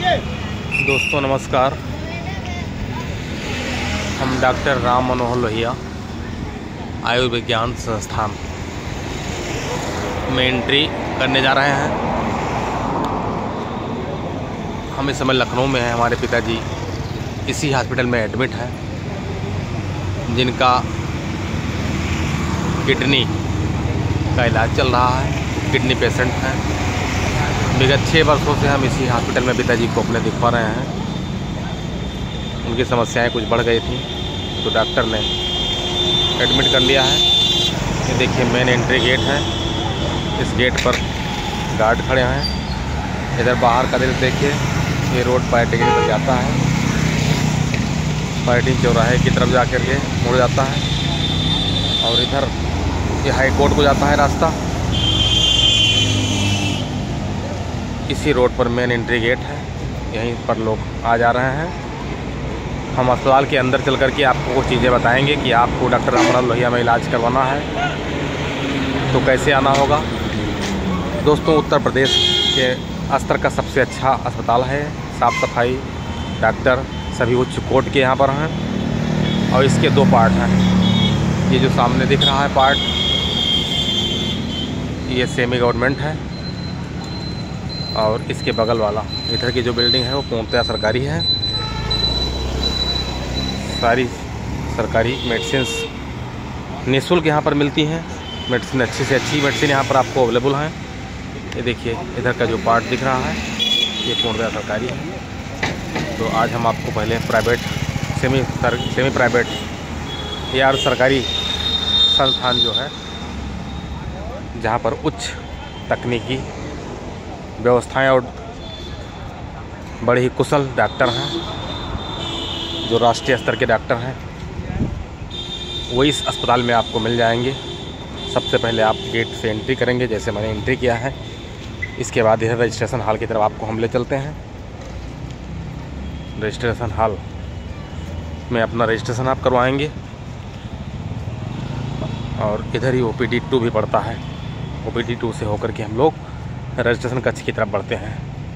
दोस्तों नमस्कार। हम डॉक्टर राम मनोहर लोहिया आयुर्विज्ञान संस्थान में एंट्री करने जा रहे हैं। हम इस समय लखनऊ में हैं। हमारे पिताजी इसी हॉस्पिटल में एडमिट हैं, जिनका किडनी का इलाज चल रहा है। किडनी पेशेंट हैं। विगत 6 वर्षों से हम इसी हॉस्पिटल में पिताजी को अपने दिखवा रहे हैं। उनकी समस्याएं कुछ बढ़ गई थी तो डॉक्टर ने एडमिट कर लिया है। ये देखिए मेन एंट्री गेट है। इस गेट पर गार्ड खड़े हैं। इधर बाहर का दृश्य देखिए। ये रोड पार्टिंग तक जाता है। पार्टिंग चौराहे की तरफ जा कर के मुड़ जाता है और इधर ये हाई कोर्ट को जाता है रास्ता। इसी रोड पर मेन एंट्री गेट है। यहीं पर लोग आ जा रहे हैं। हम अस्पताल के अंदर चल कर के आपको वो चीज़ें बताएंगे कि आपको डॉक्टर राम मनोहर लोहिया में इलाज करवाना है तो कैसे आना होगा। दोस्तों उत्तर प्रदेश के स्तर का सबसे अच्छा अस्पताल है। साफ़ सफाई, डॉक्टर सभी उच्च कोट के यहाँ पर हैं। और इसके 2 पार्ट हैं। ये जो सामने दिख रहा है पार्ट, ये सेमी गवर्नमेंट है और इसके बगल वाला इधर की जो बिल्डिंग है वो पूर्णतः सरकारी है। सारी सरकारी मेडिसिन्स निःशुल्क यहाँ पर मिलती हैं। मेडिसिन अच्छी से अच्छी मेडिसिन यहाँ पर आपको अवेलेबल हैं। ये देखिए इधर का जो पार्ट दिख रहा है ये पूर्णतः सरकारी है। तो आज हम आपको पहले प्राइवेट सेमी प्राइवेट या सरकारी संस्थान जो है जहाँ पर उच्च तकनीकी व्यवस्थाएं और बड़े ही कुशल डॉक्टर हैं, जो राष्ट्रीय स्तर के डॉक्टर हैं, वो इस अस्पताल में आपको मिल जाएंगे। सबसे पहले आप गेट से एंट्री करेंगे, जैसे मैंने एंट्री किया है। इसके बाद इधर रजिस्ट्रेशन हॉल की तरफ आपको हम ले चलते हैं। रजिस्ट्रेशन हॉल में अपना रजिस्ट्रेशन आप करवाएंगे और इधर ही OPD 2 भी पड़ता है। OPD 2 से होकर के हम लोग रजिस्ट्रेशन कक्ष की तरफ बढ़ते हैं।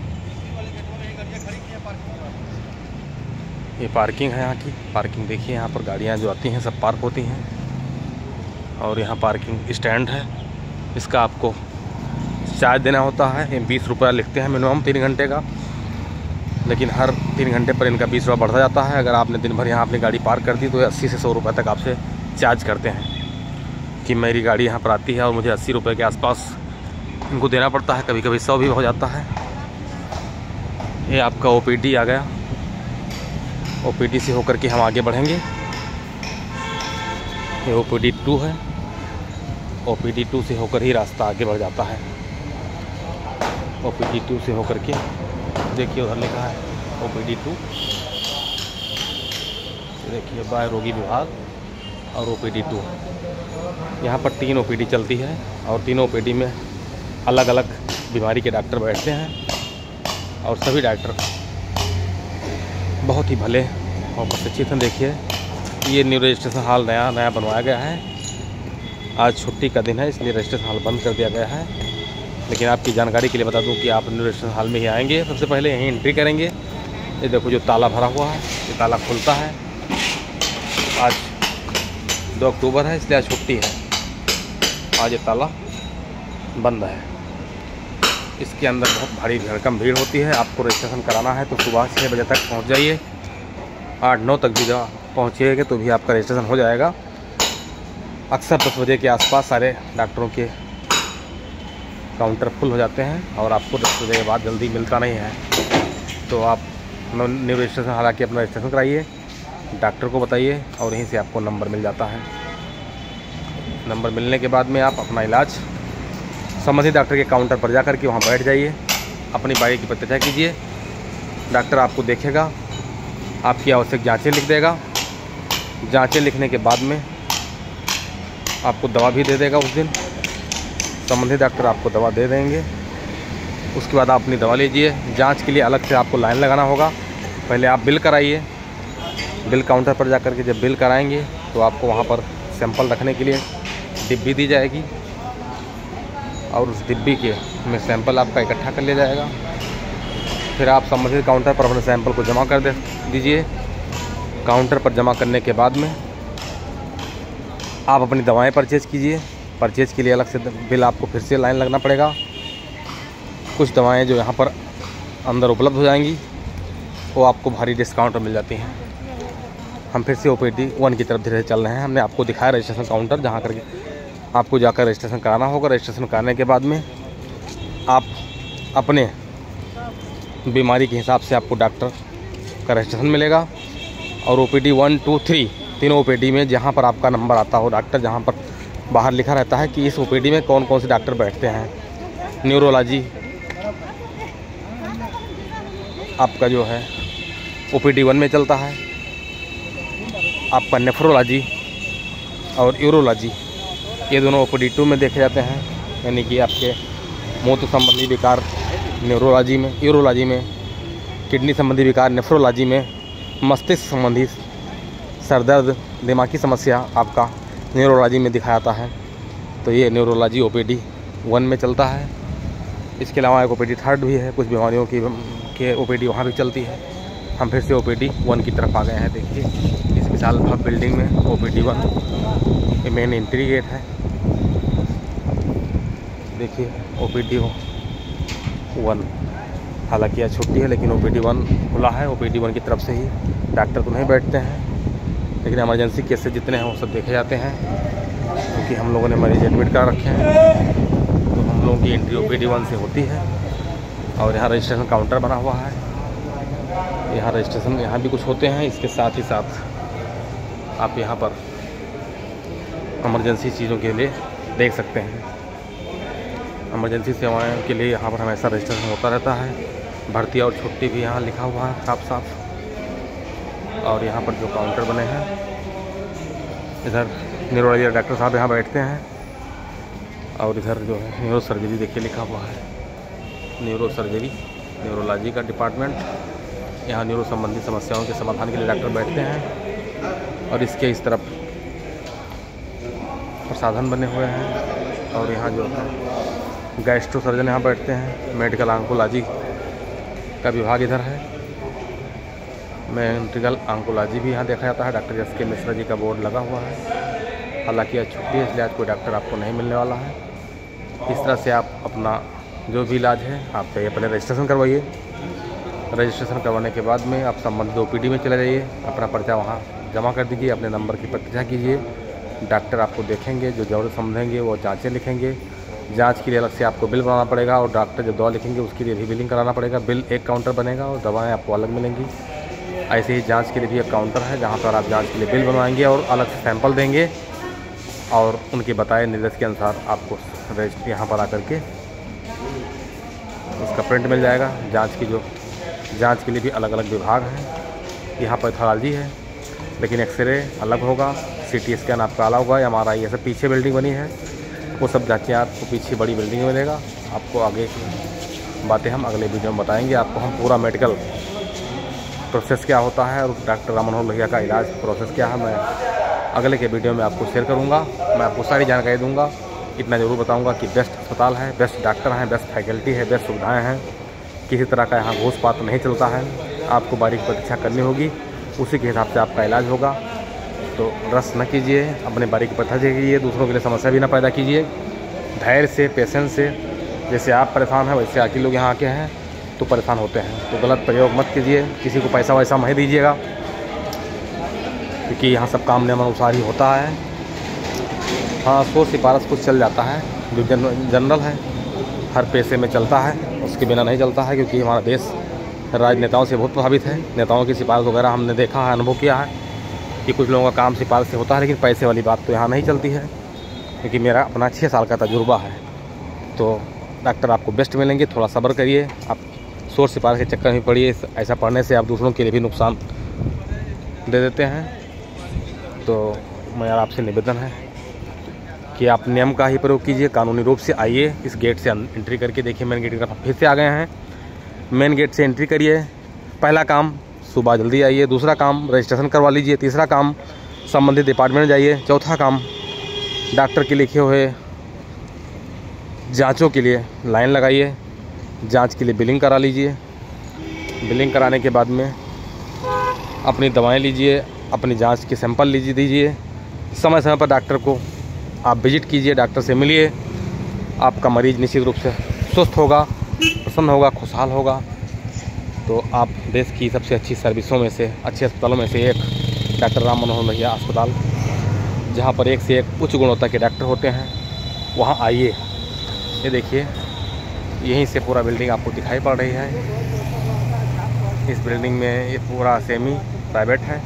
ये पार्किंग है यहाँ की। पार्किंग देखिए, यहाँ पर गाड़ियाँ जो आती हैं सब पार्क होती हैं। और यहाँ पार्किंग स्टैंड है। इसका आपको चार्ज देना होता है। ये 20 रुपये लिखते हैं मिनिमम 3 घंटे का, लेकिन हर 3 घंटे पर इनका 20 रुपये बढ़ता जाता है। अगर आपने दिन भर यहाँ अपनी गाड़ी पार्क कर दी तो 80 से 100 रुपये तक आपसे चार्ज करते हैं कि मेरी गाड़ी यहाँ पर आती है और मुझे 80 रुपये के आसपास इनको देना पड़ता है। कभी कभी 100 भी हो जाता है। ये आपका OPD आ गया। OPD से होकर के हम आगे बढ़ेंगे। ये OPD 2 है। OPD 2 से होकर ही रास्ता आगे बढ़ जाता है। OPD 2 से होकर के देखिए उधर लिखा है OPD 2। देखिए बाह्य रोगी विभाग और OPD 2। यहाँ पर 3 OPD चलती है और तीनों OPD में अलग अलग बीमारी के डॉक्टर बैठते हैं और सभी डॉक्टर बहुत ही भले और प्रशिक्षित हैं। देखिए ये न्यू रजिस्ट्रेशन हॉल नया बनवाया गया है। आज छुट्टी का दिन है इसलिए रजिस्ट्रेशन हॉल बंद कर दिया गया है, लेकिन आपकी जानकारी के लिए बता दूं कि आप न्यू रजिस्ट्रेशन हॉल में ही आएंगे। सबसे पहले यहीं एंट्री करेंगे। ये देखो जो ताला भरा हुआ है, ये ताला खुलता है। आज 2 अक्टूबर है इसलिए आज छुट्टी है। आज ये ताला बंद है। इसके अंदर बहुत भारी भरकम भीड़ होती है। आपको रजिस्ट्रेशन कराना है तो सुबह 6 बजे तक पहुंच जाइए। 8-9 तक भी पहुंचिएगा तो भी आपका रजिस्ट्रेशन हो जाएगा। अक्सर 10 बजे के आसपास सारे डॉक्टरों के काउंटर फुल हो जाते हैं और आपको 10 बजे के बाद जल्दी मिलता नहीं है। तो आप न्यू रजिस्ट्रेशन हालांकि अपना रजिस्ट्रेशन कराइए, डॉक्टर को बताइए और यहीं से आपको नंबर मिल जाता है। नंबर मिलने के बाद में आप अपना इलाज संबंधित डॉक्टर के काउंटर पर जाकर के वहाँ बैठ जाइए। अपनी बारी की प्रतीक्षा कीजिए। डॉक्टर आपको देखेगा, आपकी आवश्यक जांचें लिख देगा। जांचें लिखने के बाद में आपको दवा भी दे देगा। उस दिन संबंधित डॉक्टर आपको दवा दे देंगे। उसके बाद आप अपनी दवा लीजिए। जांच के लिए अलग से आपको लाइन लगाना होगा। पहले आप बिल कराइए। बिल काउंटर पर जाकर के जब बिल कराएंगे तो आपको वहाँ पर सैंपल रखने के लिए डिब्बी दी जाएगी और उस डिब्बी के में सैंपल आपका इकट्ठा कर लिया जाएगा। फिर आप संबंधित काउंटर पर अपने सैंपल को जमा कर दीजिए। काउंटर पर जमा करने के बाद में आप अपनी दवाएं परचेज़ कीजिए। परचेज़ के लिए अलग से बिल आपको फिर से लाइन लगना पड़ेगा। कुछ दवाएं जो यहाँ पर अंदर उपलब्ध हो जाएंगी वो आपको भारी डिस्काउंट पर मिल जाती हैं। हम फिर से OPD 1 की तरफ धीरे धीरे चल रहे हैं। हमने आपको दिखाया रजिस्ट्रेशन काउंटर, जहाँ करके आपको जाकर रजिस्ट्रेशन कराना होगा। रजिस्ट्रेशन कराने के बाद में आप अपने बीमारी के हिसाब से आपको डॉक्टर का रजिस्ट्रेशन मिलेगा। और OPD 1, 2, 3 तीनों OPD में जहाँ पर आपका नंबर आता हो डॉक्टर, जहाँ पर बाहर लिखा रहता है कि इस OPD में कौन कौन से डॉक्टर बैठते हैं। न्यूरोलॉजी आपका जो है OPD 1 में चलता है। आपका नेफ्रोलॉजी और यूरोलॉजी ये दोनों OPD 2 में देखे जाते हैं। यानी कि आपके मूत्र संबंधी विकार न्यूरोलॉजी में, यूरोलॉजी में किडनी संबंधी विकार नेफ्रोलॉजी में, मस्तिष्क संबंधी सर दर्द दिमागी समस्या आपका न्यूरोलॉजी में दिखाया जाता है। तो ये न्यूरोलॉजी OPD 1 में चलता है। इसके अलावा एक OPD 3 भी है, कुछ बीमारियों की के OPD वहाँ भी चलती है। हम फिर से OPD 1 की तरफ आ गए हैं। देखिए इस विशाल भव्य बिल्डिंग में OPD 1 ये मेन एंट्री गेट है। देखिए OPD 1 हालांकि यह छुट्टी है लेकिन OPD 1 खुला है। OPD 1 की तरफ से ही डॉक्टर तो नहीं बैठते हैं, लेकिन इमरजेंसी केसेस जितने हैं वो सब देखे जाते हैं। क्योंकि हम लोगों ने मरीज एडमिट कर रखे हैं तो हम लोगों की एंट्री OPD 1 से होती है। और यहाँ रजिस्ट्रेशन काउंटर बना हुआ है। यहाँ रजिस्ट्रेशन यहाँ भी कुछ होते हैं। इसके साथ ही साथ आप यहाँ पर इमरजेंसी चीज़ों के लिए देख सकते हैं। इमरजेंसी सेवाओं के लिए यहाँ पर हमेशा रजिस्ट्रेशन होता रहता है। भर्ती और छुट्टी भी यहाँ लिखा हुआ है साफ साफ। और यहाँ पर जो काउंटर बने हैं, इधर न्यूरोलॉजी डॉक्टर साहब यहाँ बैठते हैं। और इधर जो है न्यूरो सर्जरी देखिए लिखा हुआ है, न्यूरो सर्जरी न्यूरोलॉजी का डिपार्टमेंट। यहाँ न्यूरो संबंधी समस्याओं के समाधान के लिए डॉक्टर बैठते हैं। और इसके इस तरफ प्रसाधन बने हुए हैं। और यहाँ जो है गैस्ट्रो सर्जन यहाँ बैठते हैं। मेडिकल ऑन्कोलॉजी का विभाग इधर है। मेडिकल ऑन्कोलॉजी भी यहाँ देखा जाता है। डॉक्टर SK मिश्रा जी का बोर्ड लगा हुआ है। हालांकि आज छुट्टी है इसलिए आज कोई डॉक्टर आपको नहीं मिलने वाला है। इस तरह से आप अपना जो भी इलाज है आप पहले रजिस्ट्रेशन करवाइए। रजिस्ट्रेशन करवाने के बाद में आप संबंधित OPD में चले जाइए, अपना पर्चा वहाँ जमा कर दीजिए, अपने नंबर की प्रतीक्षा कीजिए। डॉक्टर आपको देखेंगे, जो जरूरत समझेंगे वो जांचें लिखेंगे। जांच के लिए अलग से आपको बिल बनाना पड़ेगा। और डॉक्टर जब दवा लिखेंगे उसके लिए भी बिलिंग कराना पड़ेगा। बिल एक काउंटर बनेगा और दवाएँ आपको अलग मिलेंगी। ऐसे ही जाँच के लिए भी एक काउंटर है जहाँ पर आप जाँच के लिए बिल बनवाएंगे और अलग से सैंपल देंगे। और उनके बताए निर्देश के अनुसार आपको यहाँ पर आकर के उसका प्रिंट मिल जाएगा। जांच के लिए भी अलग अलग विभाग हैं। यहाँ पैथोलॉजी है लेकिन एक्सरे अलग होगा, CT स्कैन आपका अलग होगा, MRI ये सब पीछे बिल्डिंग बनी है। वो सब जांचें आपको पीछे बड़ी बिल्डिंग में मिलेगा। आपको आगे की बातें हम अगले वीडियो में बताएंगे। आपको हम पूरा मेडिकल प्रोसेस क्या होता है और डॉक्टर राम मनोहर लोहिया का इलाज प्रोसेस क्या है मैं अगले के वीडियो में आपको शेयर करूँगा। मैं आपको सारी जानकारी दूँगा। इतना ज़रूर बताऊँगा कि बेस्ट अस्पताल है, बेस्ट डॉक्टर हैं, बेस्ट फैकल्टी है, बेस्ट सुविधाएँ हैं। किसी तरह का यहाँ घूस पात नहीं चलता है। आपको बारीक प्रतीक्षा करनी होगी, उसी के हिसाब से आपका इलाज होगा। तो रस न कीजिए, अपने बारीक प्रतीक्षा कीजिए, दूसरों के लिए समस्या भी ना पैदा कीजिए। धैर्य से, पेशेंस से, जैसे आप परेशान हैं वैसे आके लोग यहाँ आके हैं तो परेशान होते हैं। तो गलत प्रयोग मत कीजिए, किसी को पैसा वैसा मत दीजिएगा, क्योंकि यहाँ सब काम नियम अनुसार ही होता है। हाँ, 100 सिफारिश कुछ चल जाता है जो जनरल है, हर पैसे में चलता है, उसके बिना नहीं चलता है। क्योंकि हमारा देश राजनेताओं से बहुत प्रभावित है। नेताओं की सिफारिश वगैरह हमने देखा है, अनुभव किया है कि कुछ लोगों का काम सिफारिश से होता है, लेकिन पैसे वाली बात तो यहाँ नहीं चलती है। क्योंकि मेरा अपना 6 साल का तजुर्बा है। तो डॉक्टर आपको बेस्ट मिलेंगे, थोड़ा सब्र करिए। आप सोर्स सिफारिश के चक्कर में पड़िए, ऐसा पढ़ने से आप दूसरों के लिए भी नुकसान दे देते हैं। तो मेरा आपसे निवेदन है कि आप नियम का ही प्रयोग कीजिए, कानूनी रूप से आइए। इस गेट से एंट्री करके देखिए, मेन गेट की तरफ फिर से आ गए हैं। मेन गेट से एंट्री करिए। पहला काम सुबह जल्दी आइए, दूसरा काम रजिस्ट्रेशन करवा लीजिए, तीसरा काम संबंधित डिपार्टमेंट जाइए, चौथा काम डॉक्टर के लिखे हुए जांचों के लिए लाइन लगाइए, जांच के लिए बिलिंग करा लीजिए। बिलिंग कराने के बाद में अपनी दवाएं लीजिए, अपनी जांच के सैंपल दीजिए। समय समय पर डॉक्टर को आप विजिट कीजिए, डॉक्टर से मिलिए। आपका मरीज़ निश्चित रूप से स्वस्थ होगा, प्रसन्न होगा, खुशहाल होगा। तो आप देश की सबसे अच्छी सर्विसों में से, अच्छे अस्पतालों में से एक डॉक्टर राम मनोहर लोहिया अस्पताल, जहाँ पर एक से एक उच्च गुणवत्ता के डॉक्टर होते हैं, वहाँ आइए। ये देखिए, यहीं से पूरा बिल्डिंग आपको दिखाई पड़ रही है। इस बिल्डिंग में ये पूरा सेमी प्राइवेट है।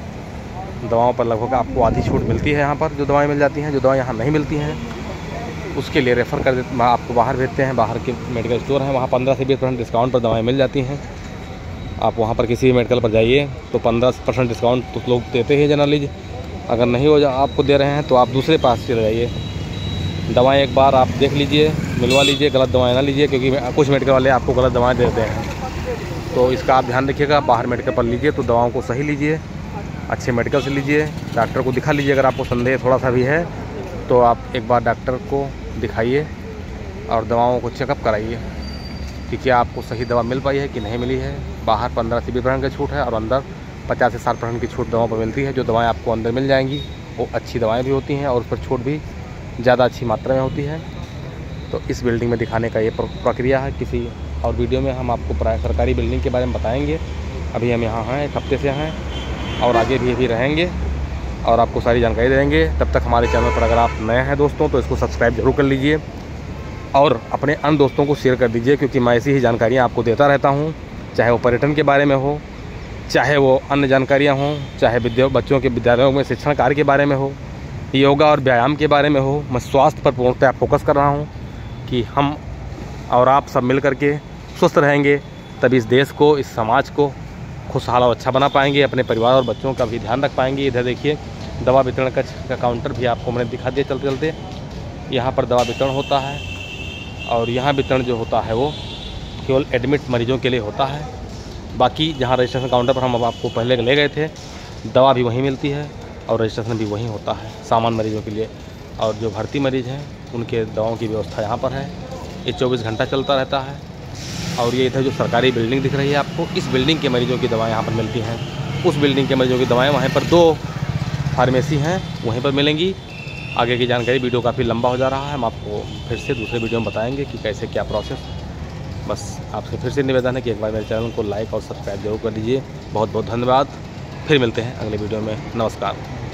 दवाओं पर लगभग आपको आधी छूट मिलती है यहाँ पर, जो दवाएं मिल जाती हैं। जो दवाएं यहाँ नहीं मिलती हैं उसके लिए रेफ़र कर देते, आपको बाहर भेजते हैं। बाहर के मेडिकल स्टोर हैं, वहाँ 15 से 20% डिस्काउंट पर दवाएं मिल जाती हैं। आप वहाँ पर किसी भी मेडिकल पर जाइए तो 15% डिस्काउंट तो लोग देते हैं जनरली। अगर नहीं हो आपको दे रहे हैं तो आप दूसरे पास चले जाइए। दवाएँ एक बार आप देख लीजिए, मिलवा लीजिए, गलत दवाएँ ना लीजिए, क्योंकि कुछ मेडिकल वाले आपको गलत दवाएँ देते हैं। तो इसका आप ध्यान रखिएगा। बाहर मेडिकल पर लीजिए तो दवाओं को सही लीजिए, अच्छे मेडिकल से लीजिए। डॉक्टर को दिखा लीजिए। अगर आपको संदेह थोड़ा सा भी है तो आप एक बार डॉक्टर को दिखाइए और दवाओं को चेकअप कराइए कि क्या आपको सही दवा मिल पाई है कि नहीं मिली है। बाहर 15 से 20% की छूट है और अंदर 50 से 60% की छूट दवाओं पर मिलती है। जो दवाएं आपको अंदर मिल जाएंगी वो अच्छी दवाएं भी होती हैं और उस पर छूट भी ज़्यादा अच्छी मात्रा में होती है। तो इस बिल्डिंग में दिखाने का ये प्रक्रिया है। किसी और वीडियो में हम आपको सरकारी बिल्डिंग के बारे में बताएंगे। अभी हम यहाँ हैं, एक हफ्ते से हैं और आगे भी रहेंगे और आपको सारी जानकारी देंगे। तब तक हमारे चैनल पर अगर आप नए हैं दोस्तों तो इसको सब्सक्राइब जरूर कर लीजिए और अपने अन्य दोस्तों को शेयर कर दीजिए, क्योंकि मैं ऐसी ही जानकारियाँ आपको देता रहता हूँ। चाहे वो पर्यटन के बारे में हो, चाहे वो अन्य जानकारियाँ हों, चाहे बच्चों के विद्यालयों में शिक्षण कार्य के बारे में हो, योगा और व्यायाम के बारे में हो। मैं स्वास्थ्य पर पूर्णतः फोकस कर रहा हूँ कि हम और आप सब मिल करके स्वस्थ रहेंगे, तभी इस देश को, इस समाज को खुशहाल और अच्छा बना पाएंगे। अपने परिवार और बच्चों का भी ध्यान रख पाएंगे। इधर देखिए, दवा वितरण का काउंटर भी आपको मैंने दिखा दिया चलते चलते। यहाँ पर दवा वितरण होता है और यहाँ वितरण जो होता है वो केवल एडमिट मरीजों के लिए होता है। बाकी जहाँ रजिस्ट्रेशन काउंटर पर हम अब आपको पहले ले गए थे, दवा भी वहीं मिलती है और रजिस्ट्रेशन भी वहीं होता है सामान्य मरीजों के लिए। और जो भर्ती मरीज़ हैं उनके दवाओं की व्यवस्था यहाँ पर है। ये 24 घंटा चलता रहता है। और ये इधर जो सरकारी बिल्डिंग दिख रही है आपको, इस बिल्डिंग के मरीजों की दवाएं यहाँ पर मिलती हैं। उस बिल्डिंग के मरीजों की दवाएं वहीं पर 2 फार्मेसी हैं, वहीं पर मिलेंगी। आगे की जानकारी, वीडियो काफ़ी लंबा हो जा रहा है, हम आपको फिर से दूसरे वीडियो में बताएंगे कि कैसे क्या प्रोसेस। बस आपसे फिर से निवेदन है कि एक बार मेरे चैनल को लाइक और सब्सक्राइब जरूर कर दीजिए। बहुत बहुत धन्यवाद। फिर मिलते हैं अगले वीडियो में। नमस्कार।